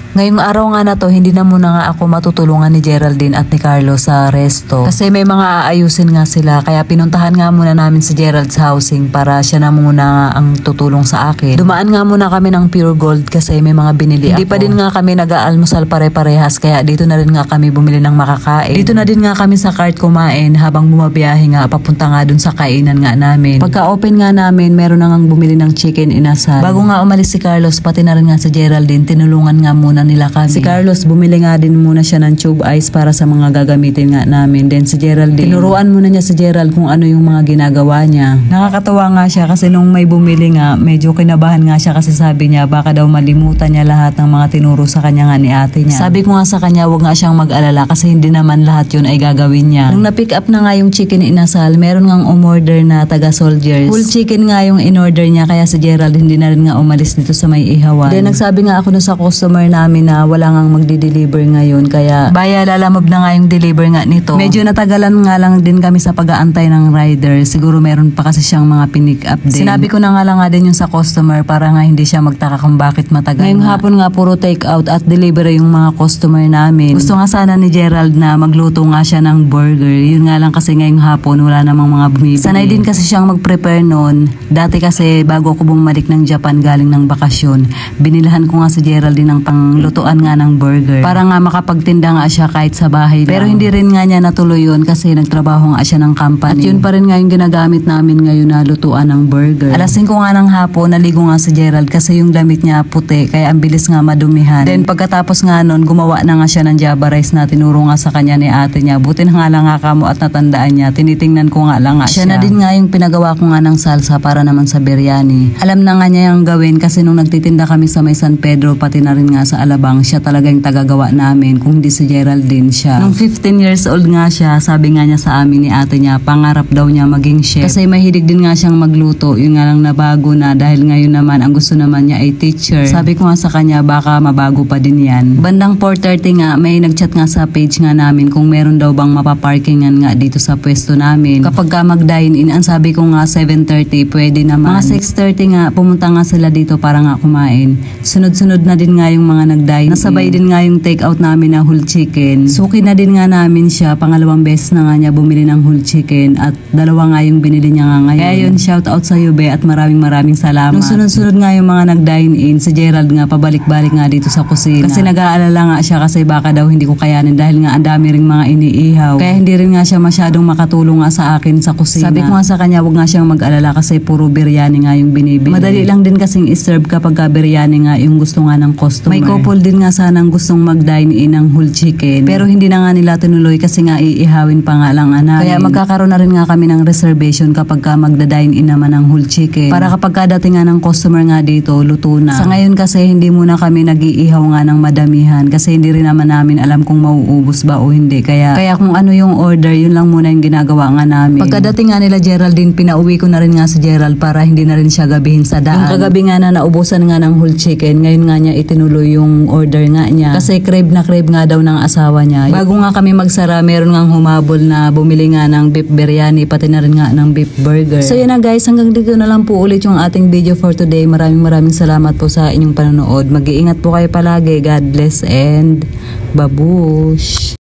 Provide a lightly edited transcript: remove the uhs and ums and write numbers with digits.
Ngayong araw nga na to, hindi na muna nga ako matutulungan ni Geraldine at ni Carlos sa resto. Kasi may mga aayusin nga sila, kaya pinuntahan nga muna namin si Gerald sa housing para siya na muna ang tutulong sa akin. Dumaan nga muna kami ng Pure Gold kasi may mga binili ako. Hindi pa din nga kami nag-aalmusal pare-parehas, kaya dito na rin nga kami bumili ng makakain. Dito na din nga kami sa cart kumain habang bumabiyahe nga papunta nga dun sa kainan nga namin. Pagka-open nga namin, meron na nga bumili ng chicken inasal. Bago nga umalis si Carlos, pati na rin nga si Geraldine, tinulungan nga muna nila kami. Si Carlos, bumili nga din muna siya ng tube ice para sa mga gagamitin nga namin. Then si Geraldine, tinuruan muna niya si Gerald kung ano yung mga ginagawa niya. Nakakatawa nga siya kasi nung may bumili nga, medyo kinabahan nga siya kasi sabi niya baka daw malimutan niya lahat ng mga tinuro sa kanya nga ni ate niya. Sabi ko nga sa kanya, wag nga siyang mag-alala kasi hindi naman lahat yun ay gagawin niya. Nung na-pick up na nga yung chicken inasal, meron ngang umorder na taga-soldiers. Full chicken nga yung in-order niya, kaya si Gerald hindi na rin nga umalis dito sa may ihawan. Then nagsabi nga ako sa customer namin na wala ngang magdi-deliver ngayon, kaya baya lalamob na nga yung deliver nga nito. Medyo natagalan nga lang din kami sa pag-aantay ng rider. Siguro meron pa kasi siyang mga pinick up din. Sinabi ko na nga lang nga din yung sa customer para nga hindi siya magtaka kung bakit matagal. Ngayong hapon nga puro take out at delivery yung mga customer namin. Gusto nga sana ni Gerald na magluto nga siya ng burger. Yun nga lang kasi ngayong hapon wala namang mga bumibili. Sanay din kasi siyang mag-prepare noon. Dati kasi bago ako bumalik ng Japan galing ng bakasyon, binilhan ko nga si Geraldine ng panglutuan nga ng burger para nga makapagtinda nga siya kahit sa bahay lang. Pero hindi rin nga niya natuloy yun kasi nagtrabaho nga siya ng company. At yun pa rin nga yung ginagamit namin ngayon na lutuan ng burger. Alas 5 nga ng hapon, naligo nga si Gerald kasi yung damit niya puti kaya ang bilis nga madumihan. Then pagkatapos nga nun, gumawa na nga siya ng java rice na tinuro nga sa kanya ni ate niya. Buti na nga lang nga kamo at natandaan niya. Tinitingnan ko nga lang nga siya. Siya na din nga yung pinagawa ko nga ng salsa para naman sa biryani. Alam na nga niya yung gawin kasi nung nagtitinda kami sa may San Pedro pati na rin nga sa Alabang, siya talaga yung tagagawa namin kung hindi si Geraldine siya. Nung 15 years old nga siya, sabi nga niya sa amin ni ate niya, pangarap daw niya maging chef. Kasi mahilig din nga siyang magluto, yun nga lang nabago na dahil ngayon naman ang gusto naman niya ay teacher. Sabi ko nga sa kanya, baka mabago pa din yan. Bandang 4:30 nga, may nagchat nga sa page nga namin kung meron daw bang mapaparkingan nga dito sa pwesto namin. Kapag ka mag-dine in, ang sabi ko nga 7:30, pwede naman. Mga 6:30 nga, pumunta nga sila dito para nga kumain. Sunod-sunod na din nga yung mga nag-dine. Nasabay din nga yung take out namin na whole chicken. Suki na din nga namin siya. Pangalawang beses na nga niya bumili ng whole chicken at dalawa nga yung binili niya nga ngayon. Kaya yun, shout out sa iyo, Be, at maraming salamat. Nung sunod-sunod nga yung mga nag-dine in, si Gerald nga pabalik-balik nga dito sa kusina. Kasi nag-aalala nga siya kasi baka daw hindi ko kayanin dahil nga ang dami ring mga iniihaw. Kaya hindi rin nga siya masyadong makatulong nga sa akin sa kusina. Sabi ko nga sa kanya, wag nga siyang mag-alala kasi puro biryani nga yung binibili. Madali lang din kasing iserve kapag biryani nga yung gusto nga ng customer. May couple din nga sanang gustong mag-dine in ng whole chicken. Pero hindi na nga nila tinuloy kasi nga iihawin pa nga lang namin. Kaya magkakaroon na rin nga kami ng reservation kapag ka magda-dine in naman ng whole chicken. Para kapag kadating nga ng customer nga dito, luto na. Sa ngayon kasi hindi muna kami nag-iihaw nga ng madamihan kasi hindi rin naman namin alam kung mauubos ba o hindi. Kaya kung ano yung order, yun lang muna yung ginagawa nga namin. Pagkadating nga nila Geraldine, pinauwi ko na rin nga si Gerald para hindi na rin siya gabihin sa daan. Yung kagabi nga na naubusan nga ng whole chicken, ngayon nga niya itinuloy yung order nga niya. Kasi crave nga daw ng asawa niya. Bago nga kami magsara, meron nga humabol na bumili nga ng beef biryani, pati na rin nga ng beef burger. So yun na guys, hanggang dito na lang po ulit yung ating video for today. Maraming salamat po sa inyong panonood. Mag-iingat po kayo palagi. God bless and babush!